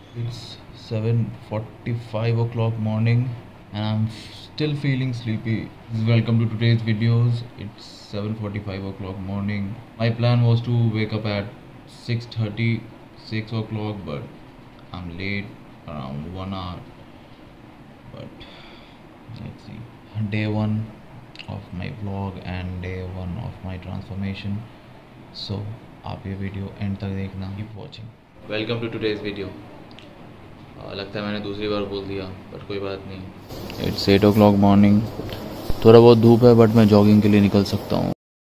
It's 7:45 o'clock morning and I'm still feeling sleepy. Welcome to today's videos. It's 7:45 o'clock morning. My plan was to wake up at 6:30, 6 o'clock, but I'm late around 1 hour. But let's see. Day one of my vlog and day one of my transformation. So आप ये video and तक देखना. Keep watching. Welcome to today's video. लगता है मैंने दूसरी बार बोल दिया बट कोई बात नहीं. It's 8 o'clock morning. थोड़ा बहुत धूप है बट मैं जॉगिंग के लिए निकल सकता हूँ.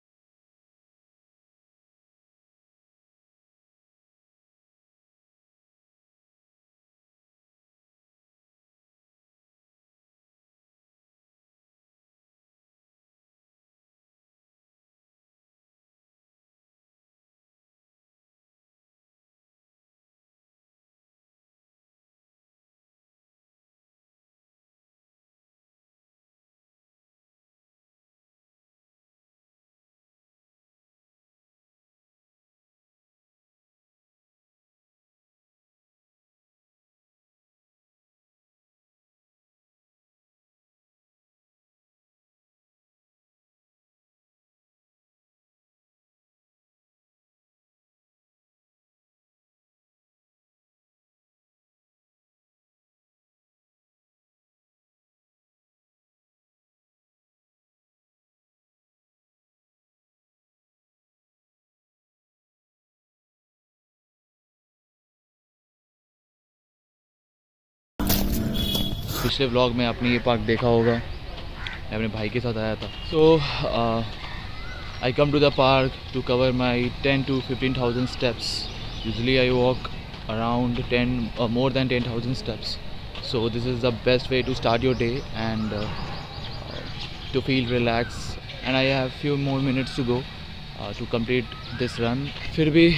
पिछले व्लॉग में आपने ये पार्क देखा होगा. मैं अपने भाई के साथ आया था. So I come to the park to cover my 10 to 15,000 steps. Usually I walk around 10 more than 10,000 steps. So this is the best way to start your day and to feel relaxed. And I have few more minutes to go to complete this run. फिर भी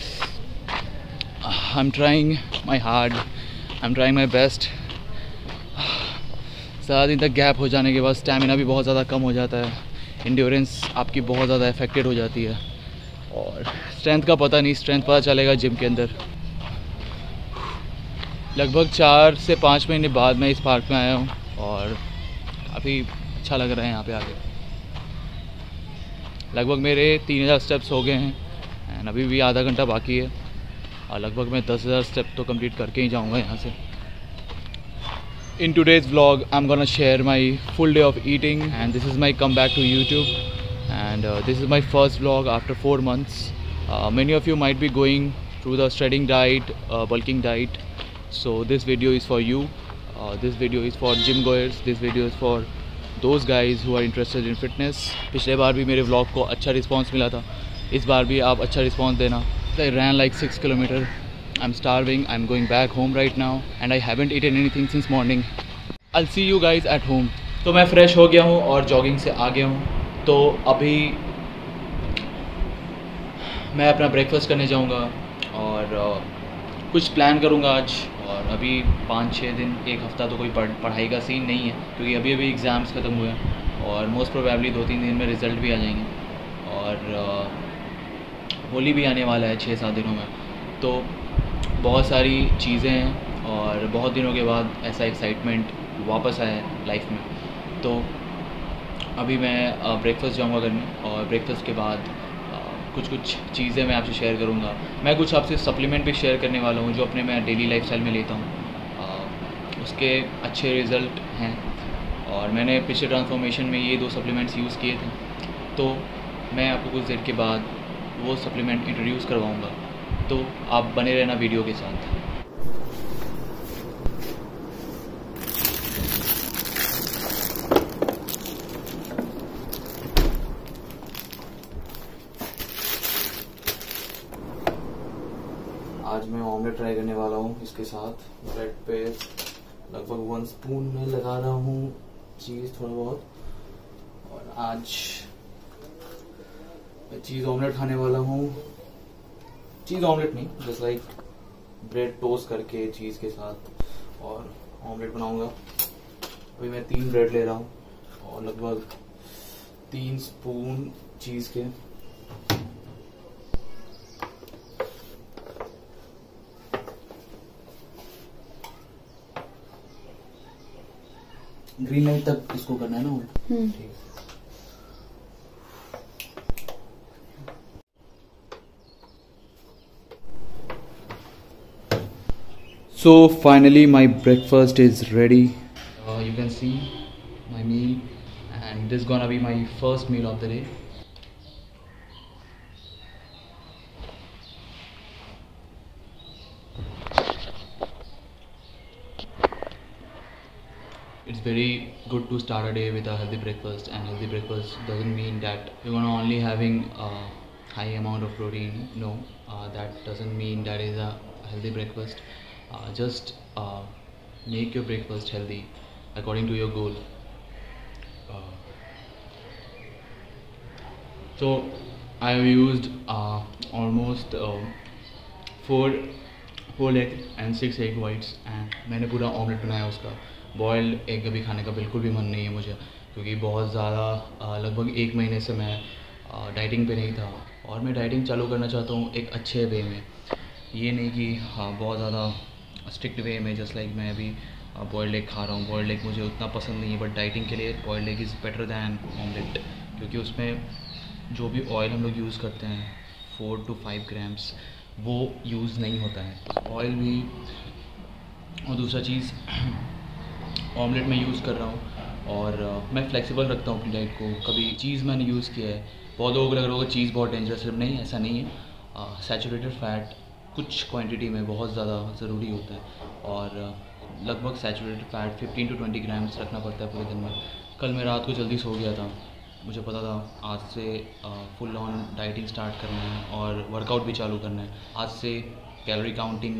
I'm trying my hard. I'm trying my best. ज़्यादा दिन तक gap हो जाने के बाद stamina भी बहुत ज़्यादा कम हो जाता है. इंड्योरेंस आपकी बहुत ज़्यादा अफेक्टेड हो जाती है और स्ट्रेंथ का पता नहीं. स्ट्रेंथ पता चलेगा जिम के अंदर. लगभग 4 से 5 महीने बाद मैं इस पार्क में आया हूँ और काफ़ी अच्छा लग रहा है यहाँ पे आके. लगभग मेरे 3000 स्टेप्स हो गए हैं एंड अभी भी आधा घंटा बाकी है और लगभग मैं 10,000 स्टेप तो कंप्लीट करके ही जाऊँगा यहाँ से. In today's vlog, I'm gonna share my full day of eating and this is my comeback to YouTube and this is my first vlog after 4 months. Many of you might be going through the shredding diet, bulking diet. So this video is for you. This video is for gym goers. This video is for those guys who are interested in fitness. पिछले बार भी मेरे vlog को अच्छा response मिला था. इस बार भी आप अच्छा response देना. I ran like 6 kilometers. I'm starving. I'm going back home right now and I haven't eaten anything since morning. I'll see you guys at home. तो मैं फ्रेश हो गया हूँ और जॉगिंग से आ गया हूँ. तो अभी मैं अपना ब्रेकफास्ट करने जाऊँगा और कुछ प्लान करूँगा आज. और अभी 5-6 दिन, एक हफ़्ता तो कोई पढ़ाई का सीन नहीं है क्योंकि अभी अभी एग्ज़ाम्स ख़त्म हुए हैं और मोस्ट प्रोबेबली 2-3 दिन में रिज़ल्ट भी आ जाएंगे और होली भी आने वाला है 6-7 दिनों में. तो बहुत सारी चीज़ें हैं और बहुत दिनों के बाद ऐसा एक्साइटमेंट वापस आया है लाइफ में. तो अभी मैं ब्रेकफास्ट जाऊंगा करने और ब्रेकफास्ट के बाद कुछ चीज़ें मैं आपसे शेयर करूंगा. मैं कुछ आपसे सप्लीमेंट भी शेयर करने वाला हूं जो अपने मैं डेली लाइफस्टाइल में लेता हूं. उसके अच्छे रिज़ल्ट हैं और मैंने पिछले ट्रांसफॉर्मेशन में ये 2 सप्लीमेंट्स यूज़ किए थे. तो मैं आपको कुछ देर के बाद वो सप्लीमेंट इंट्रोड्यूस करवाऊँगा. तो आप बने रहना वीडियो के साथ. आज मैं ऑमलेट ट्राई करने वाला हूँ. इसके साथ ब्रेड पे लगभग 1 स्पून में लगा रहा हूँ चीज़ थोड़ा बहुत. और आज मैं चीज़ ऑमलेट खाने वाला हूँ. चीज़ ऑमलेट नहीं, जस्ट लाइक ब्रेड टोस्ट करके चीज़ के साथ और ऑमलेट बनाऊंगा. अभी मैं 3 ब्रेड ले रहा हूँ और लगभग 3 स्पून चीज़ के. ग्रीन लाइट तक इसको करना है ना उल्टा। ठीक। So finally my breakfast is ready. You can see my meal, and this is gonna be my first meal of the day. It's very good to start a day with a healthy breakfast, and healthy breakfast doesn't mean that you're gonna only having a high amount of protein. No, that doesn't mean that is a healthy breakfast. Just make your breakfast healthy according to your goal. So I have used almost 4 egg and 6 egg whites, and मैंने पूरा omelette बनाया उसका। Boiled egg अभी खाने का बिल्कुल भी मन नहीं है मुझे, क्योंकि बहुत ज़्यादा लगभग 1 महीने से मैं डाइटिंग पे नहीं था, और मैं डाइटिंग चालू करना चाहता हूँ एक अच्छे वे में। ये नहीं कि बहुत ज़्यादा स्ट्रिक्ट वे में, जस्ट लाइक मैं अभी बॉयल्ड एग खा रहा हूँ। बॉयल्ड एग मुझे उतना पसंद नहीं है, बट डाइटिंग के लिए boiled egg is better than omelette, क्योंकि उसमें जो भी ऑयल हम लोग यूज़ करते हैं 4 to 5 ग्राम्स वो यूज़ नहीं होता है ऑयल भी। और दूसरा चीज़, ऑमलेट मैं यूज़ कर रहा हूँ, और मैं फ्लेक्सिबल रखता हूँ अपनी डाइट को। कभी चीज़ मैंने यूज़ किया है, बहुत लोगों को लग रहा होगा चीज़ बहुत डेंजरस है, नहीं ऐसा नहीं है। सैचुरेटेड फैट कुछ क्वांटिटी में बहुत ज़्यादा ज़रूरी होता है, और लगभग सैचुरेटेड फैट 15 to 20 ग्राम्स रखना पड़ता है पूरे दिन में। कल मैं रात को जल्दी सो गया था, मुझे पता था आज से फुल ऑन डाइटिंग स्टार्ट करना है और वर्कआउट भी चालू करना है। आज से कैलोरी काउंटिंग,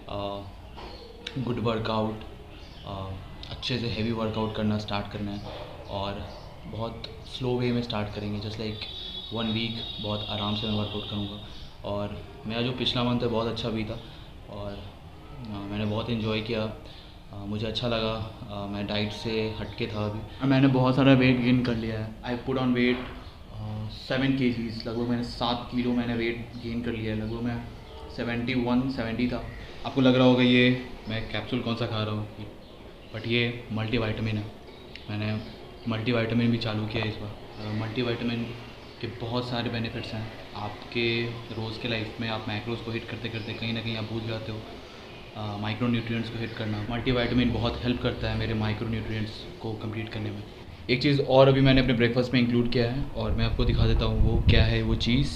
गुड वर्कआउट, अच्छे से हेवी वर्कआउट करना स्टार्ट करना है, और बहुत स्लो वे में स्टार्ट करेंगे। जस्ट लाइक 1 वीक बहुत आराम से मैं वर्कआउट करूँगा। और मेरा जो पिछला मंथ है बहुत अच्छा भी था, और मैंने बहुत इन्जॉय किया, मुझे अच्छा लगा। मैं डाइट से हटके था अभी, मैंने बहुत सारा वेट गेन कर लिया है। I put on weight 7 kgs, लगभग मैंने 7 किलो मैंने वेट गेन कर लिया है। लगभग मैं 71-70 था। आपको लग रहा होगा ये मैं कैप्सूल कौन सा खा रहा हूँ, बट ये मल्टीविटामिन है। मैंने मल्टीविटामिन भी चालू किया है इस बार। मल्टीविटामिन के बहुत सारे बेनिफिट्स हैं आपके रोज़ के लाइफ में। आप मैक्रोज को हिट करते करते कहीं ना कहीं आप भूल जाते हो माइक्रो न्यूट्रिएंट्स को हिट करना। मल्टीविटामिन बहुत हेल्प करता है मेरे माइक्रो न्यूट्रिएंट्स को कंप्लीट करने में। एक चीज़ और अभी मैंने अपने ब्रेकफास्ट में इंक्लूड किया है, और मैं आपको दिखा देता हूँ वो क्या है। वो चीज़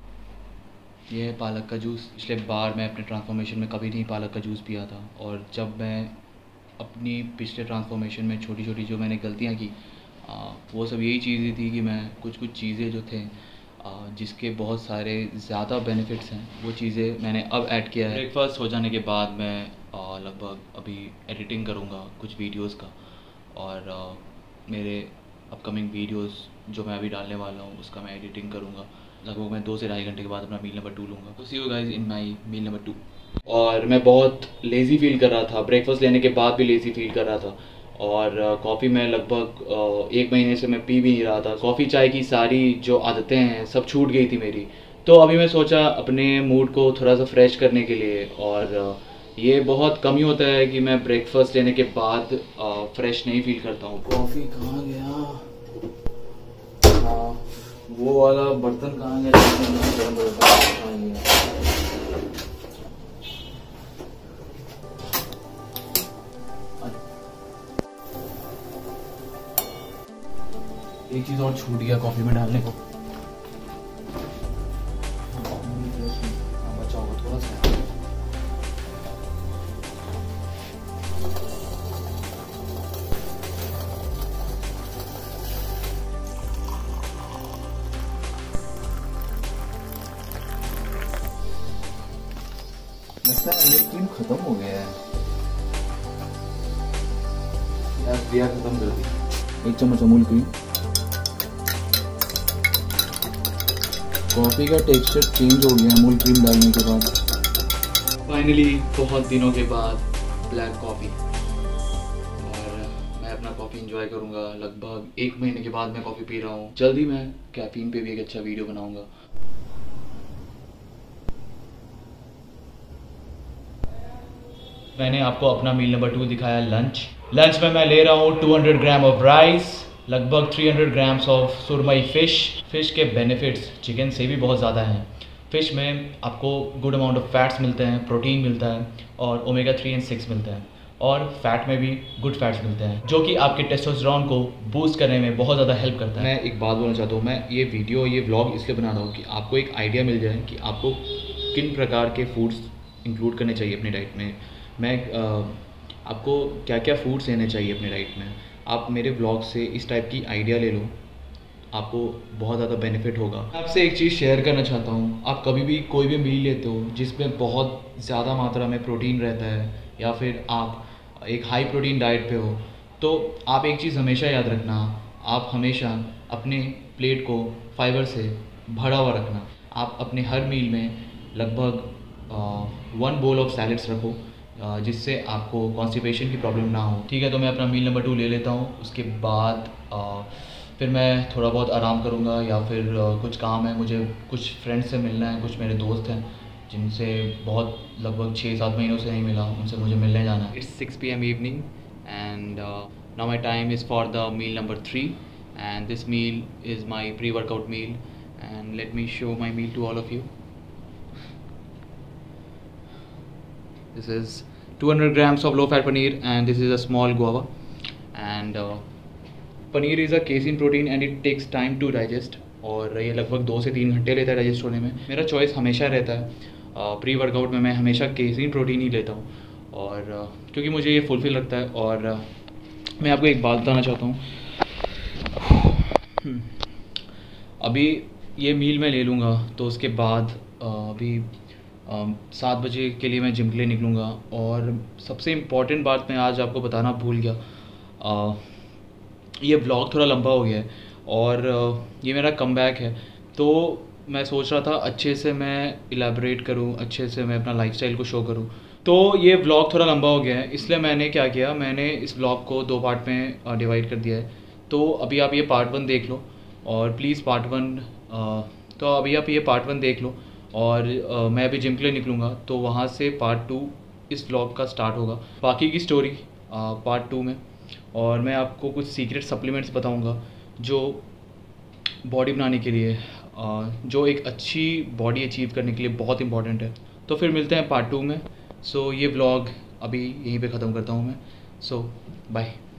ये है पालक का जूस। पिछले बार मैं अपने ट्रांसफॉर्मेशन में कभी नहीं पालक का जूस पिया था, और जब मैं अपनी पिछले ट्रांसफॉर्मेशन में छोटी छोटी जो मैंने गलतियाँ की, वो सब यही चीज़ें थी कि मैं कुछ चीज़ें जो थे जिसके बहुत सारे ज़्यादा बेनिफिट्स हैं, वो चीज़ें मैंने अब ऐड किया है। ब्रेकफास्ट हो जाने के बाद मैं लगभग अभी एडिटिंग करूँगा कुछ वीडियोस का, और मेरे अपकमिंग वीडियोस जो मैं अभी डालने वाला हूँ उसका मैं एडिटिंग करूँगा। लगभग मैं 2 से ढाई घंटे के बाद अपना मील नंबर 2 लूँगा। तो see you guys in my meal number 2। और मैं बहुत लेज़ी फील कर रहा था, ब्रेकफास्ट लेने के बाद भी लेज़ी फील कर रहा था, और कॉफ़ी में लगभग 1 महीने से मैं पी भी नहीं रहा था। कॉफ़ी चाय की सारी जो आदतें हैं सब छूट गई थी मेरी। तो अभी मैं सोचा अपने मूड को थोड़ा सा फ्रेश करने के लिए, और ये बहुत कम ही होता है कि मैं ब्रेकफास्ट लेने के बाद फ्रेश नहीं फील करता हूँ। कॉफ़ी कहाँ गया, वो वाला बर्तन कहाँ गया, एक चीज़ और छूट गया कॉफ़ी में डालने को। बचा होगा थोड़ा सा। लगता है ये क्रीम खत्म हो गया है यार, दिया खत्म कर दी। 1 चम्मच अमूल क्रीम। कॉफ़ी का टेक्सचर चेंज हो गया अमूल क्रीम डालने के बाद। फाइनली बहुत दिनों के बाद ब्लैक कॉफ़ी, और मैं अपना कॉफ़ी एंजॉय करूँगा। लगभग 1 महीने के बाद मैं कॉफ़ी पी रहा हूँ। जल्दी मैं कैफीन पे भी एक अच्छा वीडियो बनाऊँगा। मैंने आपको अपना मील नंबर 2 दिखाया लंच में मैं ले रहा हूँ 200 ग्राम ऑफ राइस, लगभग 300 ग्राम्स ऑफ सुरमई फ़िश के बेनिफिट्स चिकन से भी बहुत ज़्यादा हैं। फ़िश में आपको गुड अमाउंट ऑफ फैट्स मिलते हैं, प्रोटीन मिलता है और ओमेगा 3 एंड 6 मिलते हैं, और फैट में भी गुड फैट्स मिलते हैं जो कि आपके टेस्टोस्टेरोन को बूस्ट करने में बहुत ज़्यादा हेल्प करता है। मैं एक बात बोलना चाहता हूँ, मैं ये व्लॉग इसलिए बना रहा हूँ कि आपको एक आइडिया मिल जाए कि आपको किन प्रकार के फूड्स इंक्लूड करने चाहिए अपनी डाइट में। मैं आपको क्या क्या फूड्स लेने चाहिए अपनी डाइट में। आप मेरे व्लॉग से इस टाइप की आइडिया ले लो, आपको बहुत ज़्यादा बेनिफिट होगा। मैं आपसे एक चीज़ शेयर करना चाहता हूँ, आप कभी भी कोई भी मील लेते हो जिसमें बहुत ज़्यादा मात्रा में प्रोटीन रहता है या फिर आप एक हाई प्रोटीन डाइट पे हो, तो आप एक चीज़ हमेशा याद रखना, आप हमेशा अपने प्लेट को फाइबर से भरा हुआ रखना। आप अपने हर मील में लगभग 1 बोल ऑफ सैलड्स रखो, जिससे आपको कॉन्स्टिपेशन की प्रॉब्लम ना हो। ठीक है, तो मैं अपना मील नंबर 2 ले लेता हूँ। उसके बाद फिर मैं थोड़ा बहुत आराम करूँगा या फिर कुछ काम है, मुझे कुछ फ्रेंड्स से मिलना है, कुछ मेरे दोस्त हैं जिनसे बहुत लगभग 6-7 महीनों से नहीं मिला, उनसे मुझे मिलने जाना है। It's 6 PM evening and now my time is for the meal number 3 and this meal is my pre-workout meal and let me show my meal to all of you. This is 200 grams of low fat paneer and this is a small guava and paneer is a casein protein and it takes time to digest और ये लगभग 2 से 3 घंटे लेता है digest होने में। मेरा चॉइस हमेशा रहता है प्री वर्कआउट में मैं हमेशा केसिन प्रोटीन ही लेता हूँ और क्योंकि मुझे ये फुलफिल लगता है। और मैं आपको एक बात बताना चाहता हूँ, अभी ये मील मैं ले लूँगा तो उसके बाद अभी 7 बजे के लिए मैं जिम के लिए निकलूँगा। और सबसे इम्पॉर्टेंट बात मैं आज आपको बताना भूल गया, ये ब्लॉग थोड़ा लंबा हो गया है और ये मेरा कमबैक है, तो मैं सोच रहा था अच्छे से मैं इलेबोरेट करूँ, अच्छे से मैं अपना लाइफस्टाइल को शो करूँ। तो ये व्लॉग थोड़ा लंबा हो गया है, इसलिए मैंने क्या किया, मैंने इस व्लॉग को 2 पार्ट में डिवाइड कर दिया है। तो अभी आप ये पार्ट 1 देख लो और प्लीज़ पार्ट 1 देख लो और मैं अभी जिम के लिए निकलूँगा तो वहाँ से पार्ट 2 इस व्लॉग का स्टार्ट होगा, बाकी की स्टोरी पार्ट 2 में। और मैं आपको कुछ सीक्रेट सप्लीमेंट्स बताऊँगा जो बॉडी बनाने के लिए, जो एक अच्छी बॉडी अचीव करने के लिए बहुत इंपॉर्टेंट है। तो फिर मिलते हैं पार्ट 2 में। सो ये व्लॉग अभी यहीं पे ख़त्म करता हूँ मैं। So bye.